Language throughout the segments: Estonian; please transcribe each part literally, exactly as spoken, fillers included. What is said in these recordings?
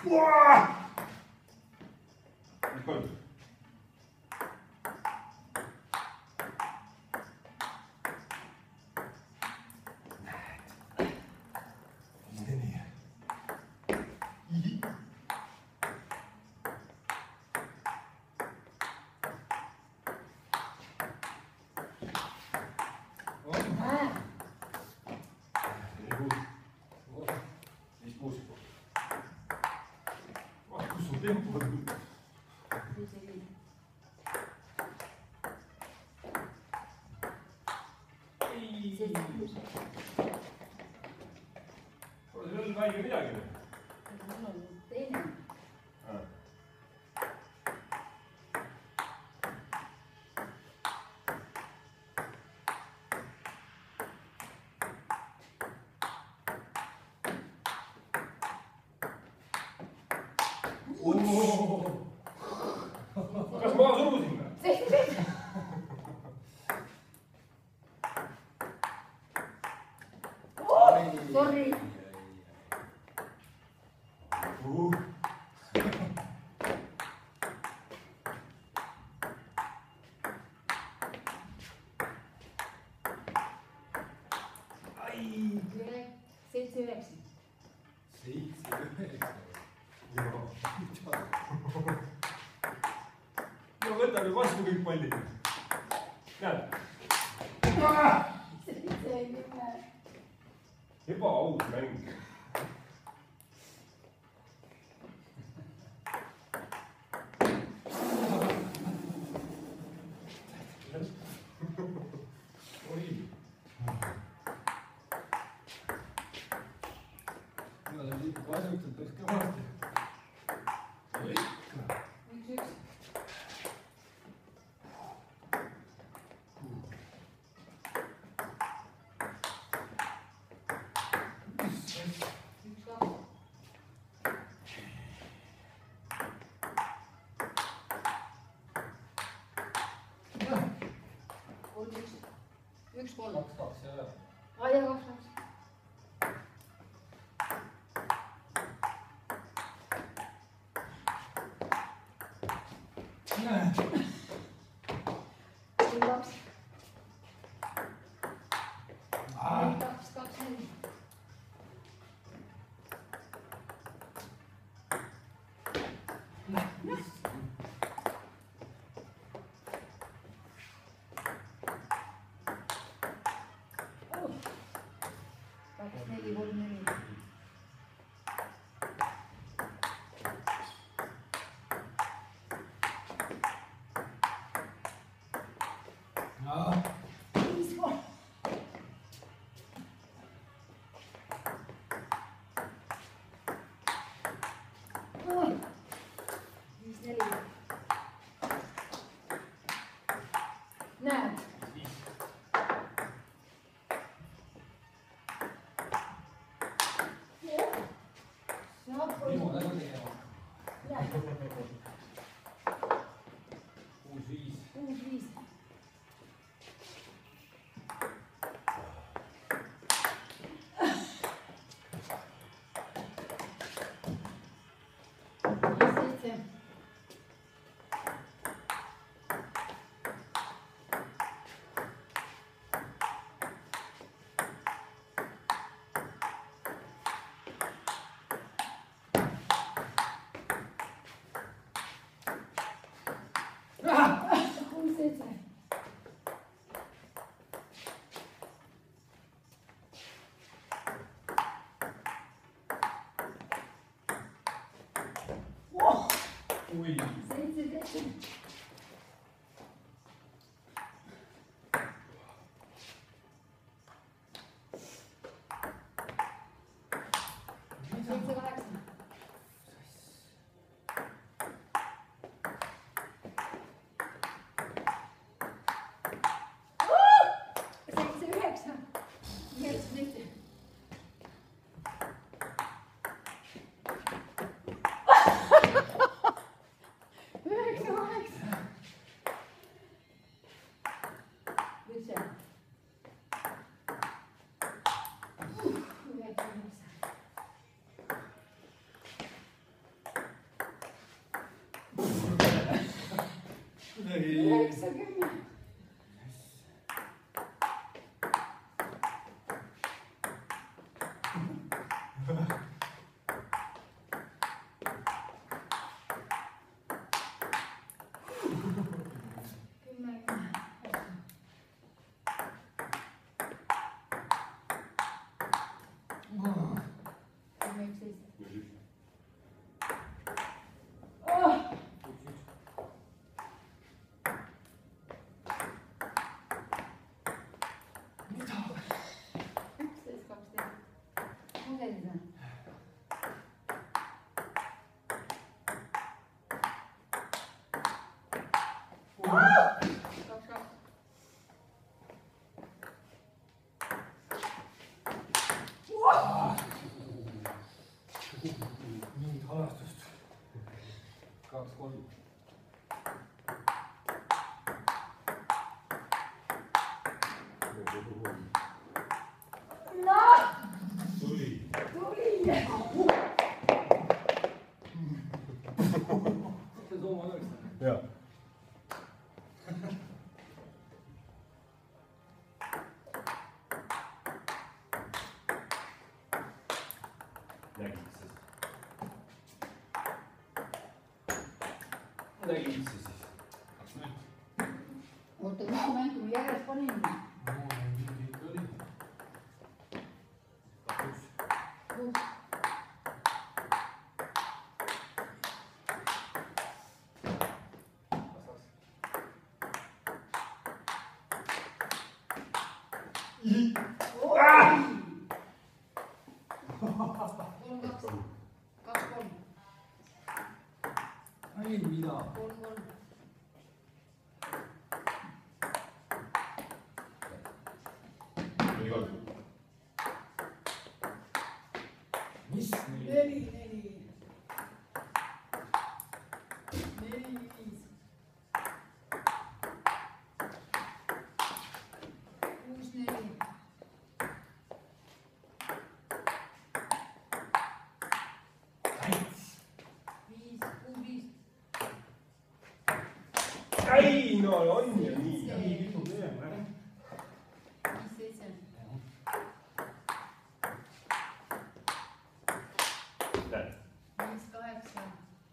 Kuule, see on väike midagi. Mul on teine. Kas ma surusin või? Sorry. seitse üheksa. seitse üheksa. No võta nüüd vastu kõik pallid. Näed? seitse kümme. Ebaaus mäng. Oi. No ta liikub asutult peaks kõvasti. üks, üks. üks kolm. kaks, kaks, jah. Ai, ja kaks, kaks. kolm, kaks. kaks, kaks, neli. kaks, neli, kolm, neli. viis, kolm. viis, neli. Näed. Niimoodi ära tegema. kuus, viis. kuus, viis. seitse. kuus, seitse. Ui. seitse, seitse. seitse, kaheksa. seitse, üheksa. üheksa, seitse. üheksa, kaheksa. nüüd see. üheksa, üheksa. mingit halastust. kaks, kolm. noh, tuli. tuli. see Soome oleks. Jaa. nägid sa siis? nägid sa siis? Kaks null. oota, mis mängu me järjest panime? no mingi ikka oli. kaks üks. kolm, kaks, kaks, kolm, ei, mida? kolm, kolm. oli kolm. mis? neli, neli. neli, viis. kuus, neli. viis, kuus, viis. ei no on ju nii. nii kipub minema jah. viis, seitse. näed. viis, kaheksa.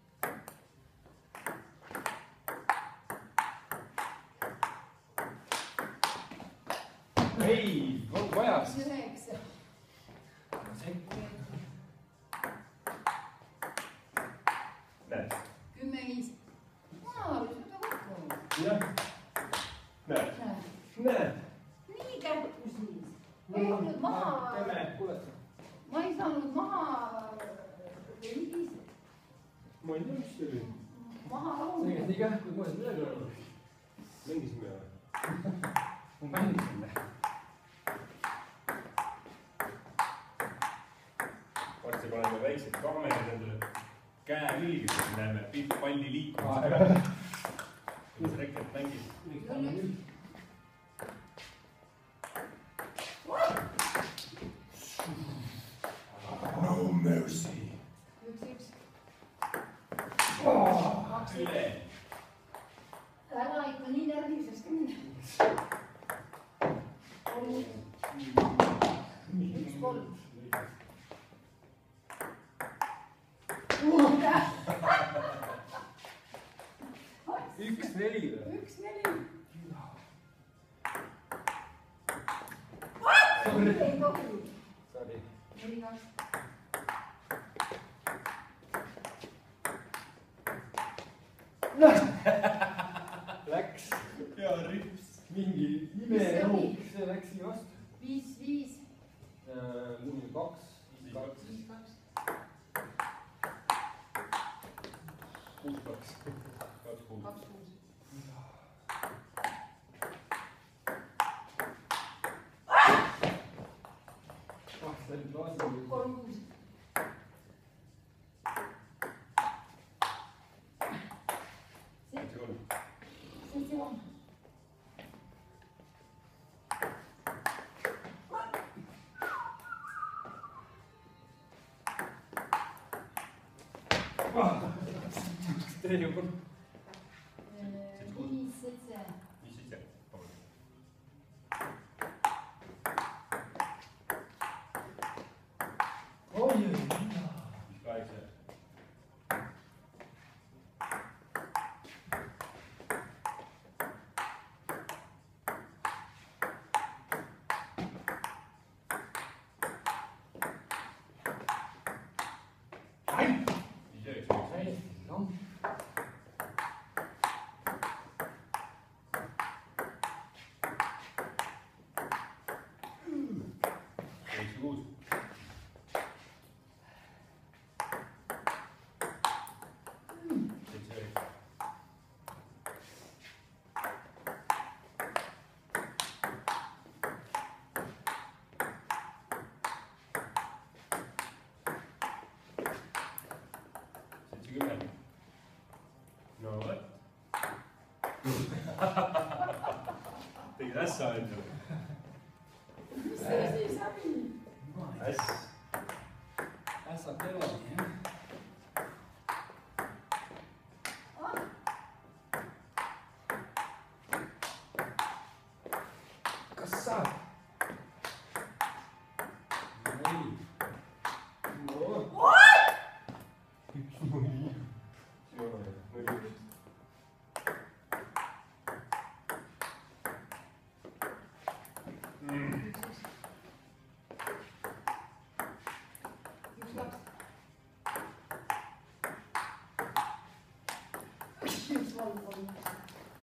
ei, on vajas. viis, üheksa. näed. kümme, viis. aa, võta kokku. jah. näed. näed, näed. nii kähku siis. ei olnud maha, kuule. ma ei saanud maha. viis, ma ei tea, mis see oli. maha see laulda. käis nii kähku, et ma ei midagi öelnud. mängisime või? ma mängisin. varsti paneme väiksed kaamerad endale käe külge, siis näeme palli liikumist. mis reket mängib. No mercy. üks, üks. kaks üle. ära ikka nii närviliseks ka minna. kolm, üks, kolm. üks, neli või? üks, neli. ei tohi. Sorry. neli, kaks. Läks ja rips. mingi imeroog, see läks nii vastu. viis, viis. mul oli kaks, kaks. viis, kaks. kuus, kaks. kaks, kuus. kaks, kuus. ah, see oli klaasi. kolm, kuus. seitse, kolm. seitse, kolm. teine kord. viis, seitse. viis, seitse. oi, oi, viis, kaheksa. viis, üheksa, üheksa. noh. seitse, kuus. seitse, üheksa. tegid ässa enne või? mis see siis häbi? Äss. Ässad teevad, jah. Kas saab? Ei. No. Üks null. Üks laps. Üks valg on.